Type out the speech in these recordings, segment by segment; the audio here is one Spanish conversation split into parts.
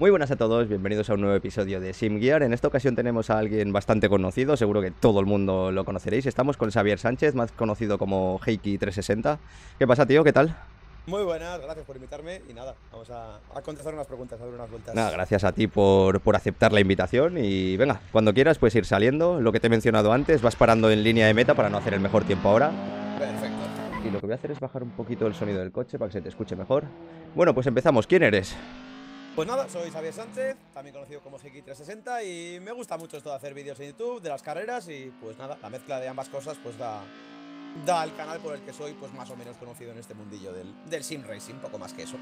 Muy buenas a todos, bienvenidos a un nuevo episodio de SimGear. En esta ocasión tenemos a alguien bastante conocido, seguro que todo el mundo lo conoceréis. Estamos con Xavier Sánchez, más conocido como Heiki360. ¿Qué pasa, tío? ¿Qué tal? Muy buenas, gracias por invitarme y nada, vamos a contestar unas preguntas, a dar unas Nada, vueltas. gracias a ti por aceptar la invitación y venga, cuando quieras puedes ir saliendo. Lo que te he mencionado antes, vas parando en línea de meta para no hacer el mejor tiempo ahora. Perfecto. Y lo que voy a hacer es bajar un poquito el sonido del coche para que se te escuche mejor. Bueno, pues empezamos. ¿Quién eres? Pues nada, soy Xavier Sánchez, también conocido como Hiki360 y me gusta mucho esto de hacer vídeos en YouTube, de las carreras y pues nada, la mezcla de ambas cosas pues da al canal por el que soy pues más o menos conocido en este mundillo del sim racing, poco más que eso.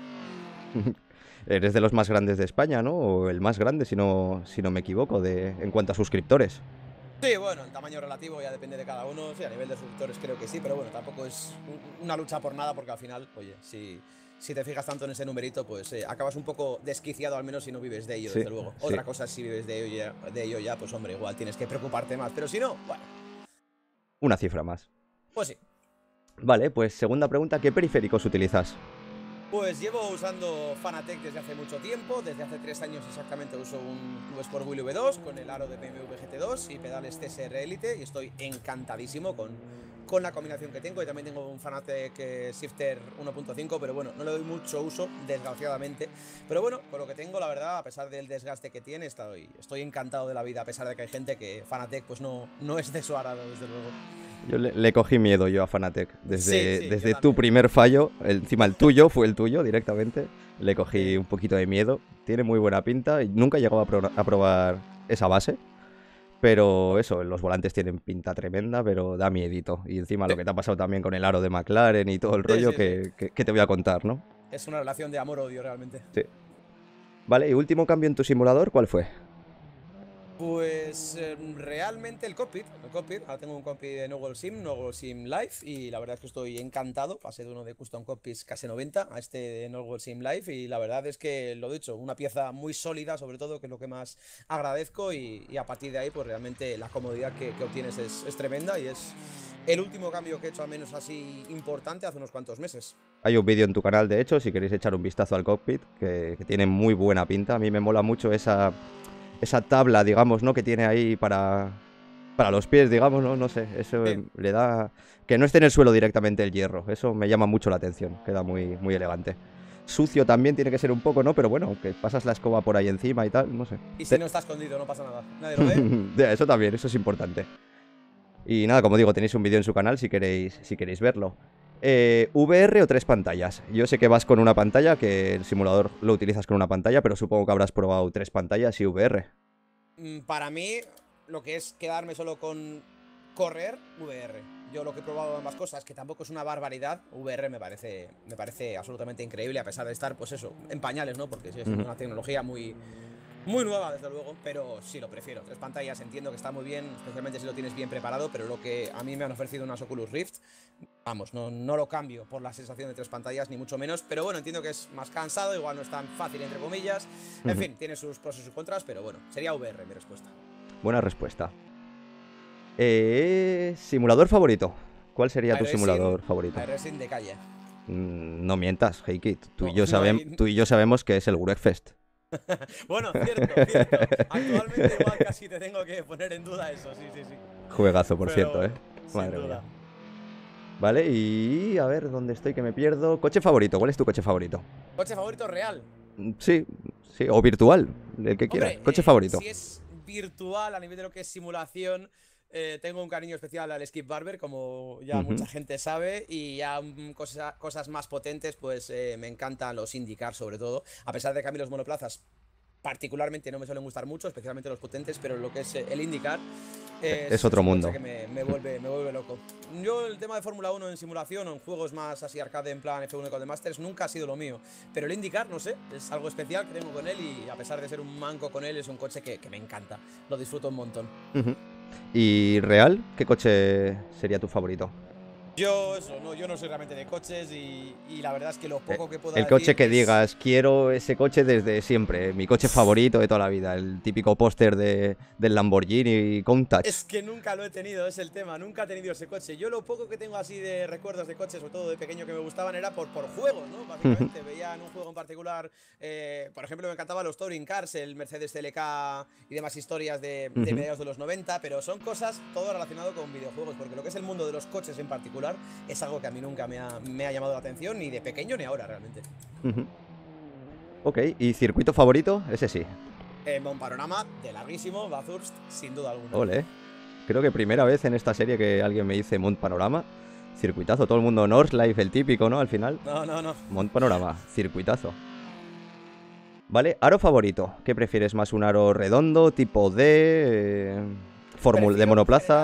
Eres de los más grandes de España, ¿no? O el más grande, si no me equivoco, en cuanto a suscriptores. Sí, bueno, el tamaño relativo ya depende de cada uno, sí, a nivel de suscriptores creo que sí, pero bueno, tampoco es una lucha por nada porque al final, oye, si te fijas tanto en ese numerito, pues acabas un poco desquiciado al menos si no vives de ello, Sí, desde luego. sí. Otra cosa es si vives de ello ya, pues hombre, igual tienes que preocuparte más, pero si no, bueno, Una cifra más. pues sí. Vale, pues segunda pregunta, ¿qué periféricos utilizas? Pues llevo usando Fanatec desde hace mucho tiempo, desde hace 3 años exactamente uso un Club Sport Wheel V2 con el aro de BMW GT2 y pedales TSR Elite y estoy encantadísimo con la combinación que tengo y también tengo un Fanatec Shifter 1.5, pero bueno, no le doy mucho uso, desgraciadamente, pero bueno, con lo que tengo la verdad, a pesar del desgaste que tiene, estoy encantado de la vida, a pesar de que hay gente que Fanatec pues no es de su arado, desde luego. Yo le cogí miedo yo a Fanatec. Sí, Desde, sí, yo desde tu también. primer fallo, encima el tuyo, fue el tuyo directamente. Le cogí Sí. un poquito de miedo. Tiene muy buena pinta y nunca he llegado a probar esa base. Pero eso, los volantes tienen pinta tremenda, pero da miedito. Y encima lo Sí, que te ha pasado también con el aro de McLaren y todo el sí, rollo sí, sí. que te voy a contar, ¿no? Es una relación de amor-odio realmente. Sí. Vale, y último cambio en tu simulador, ¿cuál fue? Pues realmente el cockpit, ahora tengo un cockpit de No Goal Sim Live y la verdad es que estoy encantado, pasé de uno de Custom Cockpits KS90 a este de No Goal Sim Live y la verdad es que lo dicho, una pieza muy sólida sobre todo, que es lo que más agradezco y a partir de ahí pues realmente la comodidad que obtienes es tremenda y es el último cambio que he hecho al menos así importante hace unos cuantos meses. Hay un vídeo en tu canal, de hecho, si queréis echar un vistazo al cockpit, que tiene muy buena pinta. A mí me mola mucho esa tabla, digamos, ¿no? Que tiene ahí para los pies, digamos, ¿no? No sé, eso Sí. le da... Que no esté en el suelo directamente el hierro, eso me llama mucho la atención, queda muy, muy elegante. Sucio también tiene que ser un poco, ¿no? Pero bueno, que pasas la escoba por ahí encima y tal, no sé. Y si no está escondido no pasa nada, nadie lo ve. Ya, eso también, eso es importante. Y nada, como digo, tenéis un vídeo en su canal si queréis verlo. ¿VR o tres pantallas? Yo sé que vas con una pantalla, que el simulador lo utilizas con una pantalla, pero supongo que habrás probado tres pantallas y VR. Para mí, lo que es quedarme solo con correr, VR. Yo lo que he probado ambas cosas, que tampoco es una barbaridad, VR me parece absolutamente increíble, a pesar de estar, pues eso, en pañales, ¿no? Porque sigue siendo Ujú. una tecnología muy nueva, desde luego, pero sí lo prefiero. Tres pantallas entiendo que está muy bien, especialmente si lo tienes bien preparado, pero lo que a mí me han ofrecido unas Oculus Rift, vamos, no lo cambio por la sensación de tres pantallas, ni mucho menos, pero bueno, entiendo que es más cansado, igual no es tan fácil, entre comillas. En Ujú. fin, tiene sus pros y sus contras, pero bueno, sería VR mi respuesta. Buena respuesta. Simulador favorito. ¿Cuál sería tu iRacing, simulador favorito? iRacing de calle. No mientas, Heiki. Tú y No, yo, no tú hay. y yo sabemos que es el Wreckfest. Bueno, cierto, cierto. Actualmente igual casi te tengo que poner en duda eso, sí, sí, sí. Juegazo, por cierto, ¿eh? Pero sin Madre mía. duda. Vale, y a ver, ¿dónde estoy que me pierdo? Coche favorito, ¿cuál es tu coche favorito? Coche favorito real. Sí, sí, o virtual, el que quieras. Hombre, Coche favorito. si es virtual a nivel de lo que es simulación, tengo un cariño especial al Skip Barber, como ya Ujú. mucha gente sabe, y ya cosas más potentes, pues me encantan los IndyCar sobre todo, a pesar de que a mí los monoplazas particularmente no me suelen gustar mucho, especialmente los potentes, pero lo que es el IndyCar Es es otro un coche mundo. que me vuelve loco. Yo el tema de Fórmula 1 en simulación o en juegos más así arcade en plan F1 con The Masters nunca ha sido lo mío, pero el IndyCar, no sé, es algo especial que tengo con él y a pesar de ser un manco con él es un coche que me encanta, lo disfruto un montón. Ujú. ¿Y real? ¿Qué coche sería tu favorito? Yo no soy realmente de coches y la verdad es que lo Eh, poco que puedo El decir coche que es... digas, quiero ese coche desde siempre, mi coche favorito de toda la vida, el típico póster del Lamborghini Countach. Es que nunca lo he tenido, es el tema, nunca he tenido ese coche. Yo lo poco que tengo así de recuerdos de coches, sobre todo de pequeño que me gustaban, era por juegos, ¿no? Básicamente, veía en un juego en particular, por ejemplo, me encantaban los Touring Cars, el Mercedes CLK y demás historias de mediados de los 90, pero son cosas todo relacionado con videojuegos, porque lo que es el mundo de los coches en particular es algo que a mí nunca me ha llamado la atención, ni de pequeño ni ahora realmente. Ok, ¿y circuito favorito? Ese sí. Buen panorama, de larguísimo, Bathurst, sin duda alguna. Ole. Creo que primera vez en esta serie que alguien me dice Mont Panorama. Circuitazo, todo el mundo Northlife, el típico, ¿no? Al final. No, no, no. Mont Panorama, circuitazo. Vale, aro favorito. ¿Qué prefieres más? ¿Un aro redondo, tipo D, fórmula de Prefiero monoplaza?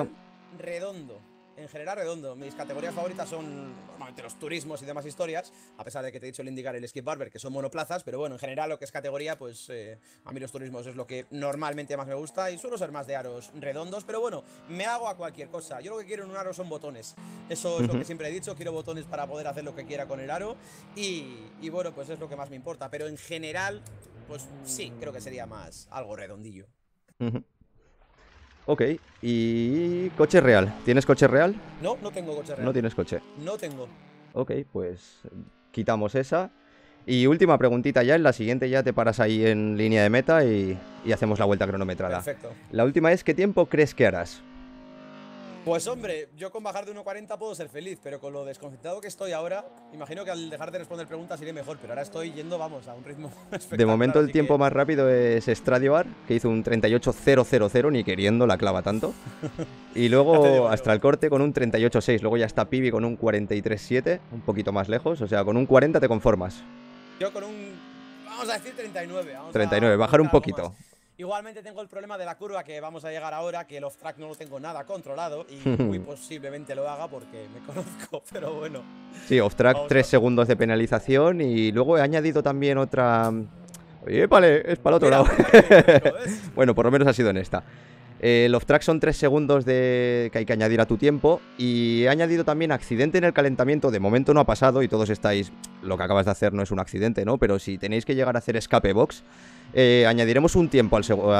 en general redondo. Mis categorías favoritas son normalmente los turismos y demás historias, a pesar de que te he dicho el IndyCar y el Skip Barber, que son monoplazas, pero bueno, en general lo que es categoría, pues a mí los turismos es lo que normalmente más me gusta y suelo ser más de aros redondos, pero bueno, me hago a cualquier cosa. Yo lo que quiero en un aro son botones. Eso es lo que siempre he dicho, quiero botones para poder hacer lo que quiera con el aro y bueno, pues es lo que más me importa, pero en general, pues sí, creo que sería más algo redondillo. Ujú. Ok, y coche real. ¿Tienes coche real? No, no tengo coche No real. tienes coche. No tengo. Ok, pues quitamos esa. Y última preguntita ya, en la siguiente ya te paras ahí en línea de meta y hacemos la vuelta cronometrada. Perfecto. La última es, ¿qué tiempo crees que harás? Pues hombre, yo con bajar de 1,40 puedo ser feliz, pero con lo desconcentrado que estoy ahora, imagino que al dejar de responder preguntas iré mejor, pero ahora estoy yendo, vamos, a un ritmo espectacular. De momento el así tiempo que... más rápido es Stradivar, que hizo un 38.000, ni queriendo la clava tanto. Y Ya te luego digo yo. Astralcorte con un 38.6. Luego ya está Pibi con un 43.7, un poquito más lejos. O sea, con un 40 te conformas. Yo con un, vamos a decir 39, vamos 39, a bajar un buscar algo poquito. más. Igualmente tengo el problema de la curva que vamos a llegar ahora, que el off-track no lo tengo nada controlado y muy posiblemente lo haga porque me conozco, pero bueno. Sí, off-track, Vamos 3 a... segundos de penalización. Y luego he añadido también otra... Oye, vale, es para el otro Mira, lado. ¿ves? Bueno, por lo menos ha sido en esta. El off-track son 3 segundos que hay que añadir a tu tiempo. Y he añadido también accidente en el calentamiento. De momento no ha pasado y todos estáis... Lo que acabas de hacer no es un accidente, ¿no? Pero si tenéis que llegar a hacer escape box, añadiremos un tiempo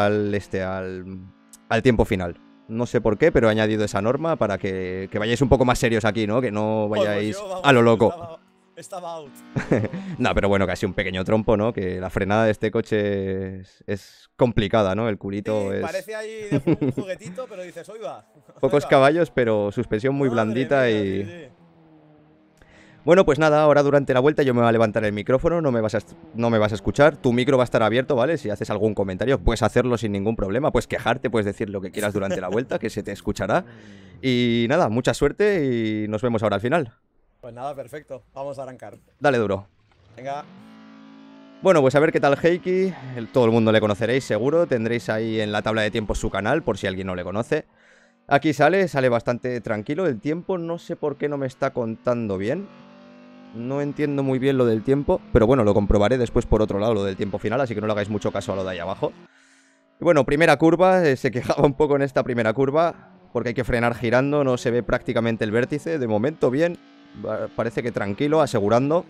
al tiempo final. No sé por qué, pero he añadido esa norma para que vayáis un poco más serios aquí, ¿no? Que no Pues vayáis yo, vamos, a lo loco. estaba out. No, pero bueno, casi un pequeño trompo, ¿no? Que la frenada de este coche es complicada, ¿no? El culito Sí, es parece ahí de un juguetito, pero dices, hoy va. pocos caballos, pero suspensión muy Madre blandita mía, y... sí, sí. Bueno, pues nada, ahora durante la vuelta yo me voy a levantar el micrófono, no me vas a escuchar, tu micro va a estar abierto, ¿vale? Si haces algún comentario, puedes hacerlo sin ningún problema, puedes quejarte, puedes decir lo que quieras durante la vuelta, que se te escuchará. Y nada, mucha suerte y nos vemos ahora al final. Pues nada, perfecto. Vamos a arrancar. Dale duro. Venga. Bueno, pues a ver qué tal Heiki, todo el mundo le conoceréis seguro, tendréis ahí en la tabla de tiempos su canal, por si alguien no le conoce. Aquí sale bastante tranquilo, el tiempo no sé por qué no me está contando bien. No entiendo muy bien lo del tiempo, pero bueno, lo comprobaré después por otro lado, lo del tiempo final, así que no le hagáis mucho caso a lo de ahí abajo. Y bueno, primera curva, se quejaba un poco en esta primera curva, porque hay que frenar girando, no se ve prácticamente el vértice, de momento bien, parece que tranquilo, asegurando.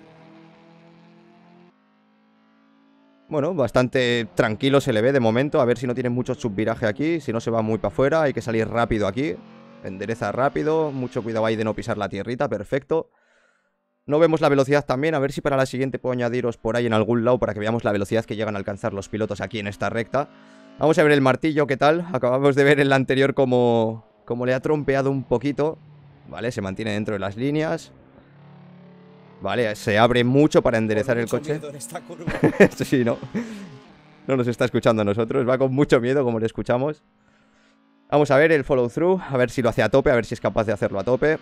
Bueno, bastante tranquilo se le ve de momento, a ver si no tiene mucho subviraje aquí, si no se va muy para afuera, hay que salir rápido aquí, endereza rápido, mucho cuidado ahí de no pisar la tierrita, perfecto. No vemos la velocidad también, a ver si para la siguiente puedo añadiros por ahí en algún lado para que veamos la velocidad que llegan a alcanzar los pilotos aquí en esta recta. Vamos a ver el martillo, ¿qué tal? Acabamos de ver en la anterior como le ha trompeado un poquito. Vale, se mantiene dentro de las líneas. Vale, se abre mucho para enderezar el coche. Miedo en esta curva. Sí, ¿no? No nos está escuchando a nosotros, va con mucho miedo como le escuchamos. Vamos a ver el follow through, a ver si lo hace a tope, a ver si es capaz de hacerlo a tope.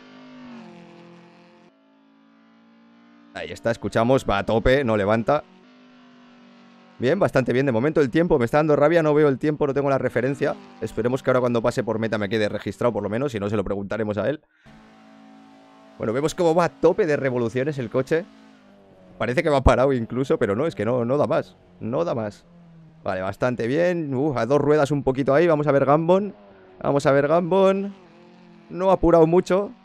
Ahí está, escuchamos, va a tope, no levanta. Bien, bastante bien de momento el tiempo, me está dando rabia, no veo el tiempo, no tengo la referencia. Esperemos que ahora cuando pase por meta me quede registrado por lo menos, si no se lo preguntaremos a él. Bueno, vemos cómo va a tope de revoluciones el coche. Parece que va parado incluso, pero no, es que no da más, no da más. Vale, bastante bien, a 2 ruedas un poquito ahí, vamos a ver Gambon. Vamos a ver Gambon. No ha apurado mucho.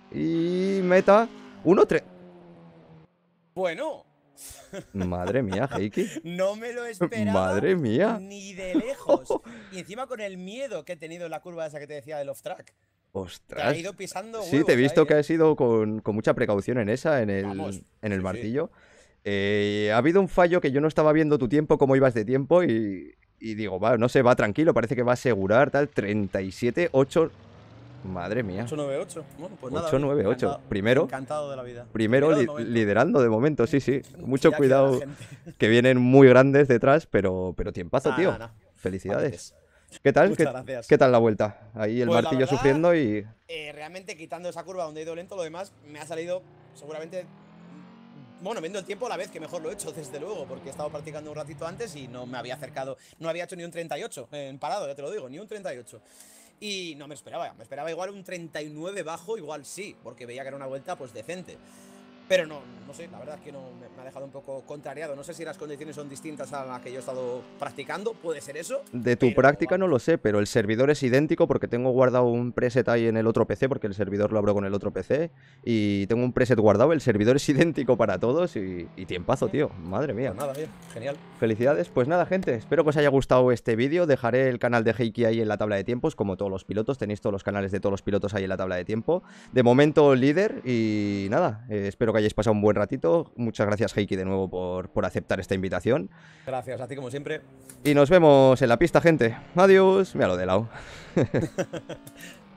Y meta 1-3. Bueno, Madre mía, Heiki. no me lo esperaba. Madre mía. Ni de lejos. Y encima con el miedo que he tenido en la curva esa que te decía del off-track. Te ha Ostras. ido pisando Sí, huevos te he visto ahí, que has ido con mucha precaución en esa, Vamos, en el sí, sí. martillo. Ha habido un fallo que yo no estaba viendo tu tiempo, cómo ibas de tiempo, y digo, va, no sé, va tranquilo, parece que va a asegurar, tal, 37-8. Madre mía. 898. Bueno, pues nada. 898. Encantado, Primero, encantado de la vida. primero de momento. liderando de momento, sí, sí. Mucho Ya queda la cuidado, gente. que vienen muy grandes detrás, pero tiempazo, Nah, tío. nah, nah. Felicidades. ¿Qué tal? Muchas gracias. ¿Qué tal la vuelta? Ahí el Pues la martillo verdad, sufriendo y... realmente quitando esa curva donde he ido lento, lo demás me ha salido seguramente. Bueno, viendo el tiempo a la vez que mejor lo he hecho, desde luego, porque he estado practicando un ratito antes y no me había acercado, no había hecho ni un 38 en parado, ya te lo digo, ni un 38. Y no me esperaba igual un 39 bajo, igual sí, porque veía que era una vuelta pues decente. Pero no sé, la verdad es que no me ha dejado un poco contrariado. No sé si las condiciones son distintas a las que yo he estado practicando, puede ser eso. De tu pero, práctica no vamos, lo sé, pero el servidor es idéntico porque tengo guardado un preset ahí en el otro PC, porque el servidor lo abro con el otro PC, y tengo un preset guardado, el servidor es idéntico para todos y tiempazo, tío, madre mía. Pues nada, bien, genial. Felicidades, pues nada, gente, espero que os haya gustado este vídeo, dejaré el canal de Heiki ahí en la tabla de tiempos, como todos los pilotos, tenéis todos los canales de todos los pilotos ahí en la tabla de tiempo. De momento líder y nada, espero que hayáis pasado un buen ratito, muchas gracias Heiki de nuevo por aceptar esta invitación. Gracias a ti como siempre. Y nos vemos en la pista, gente. Adiós. Mira lo de lado.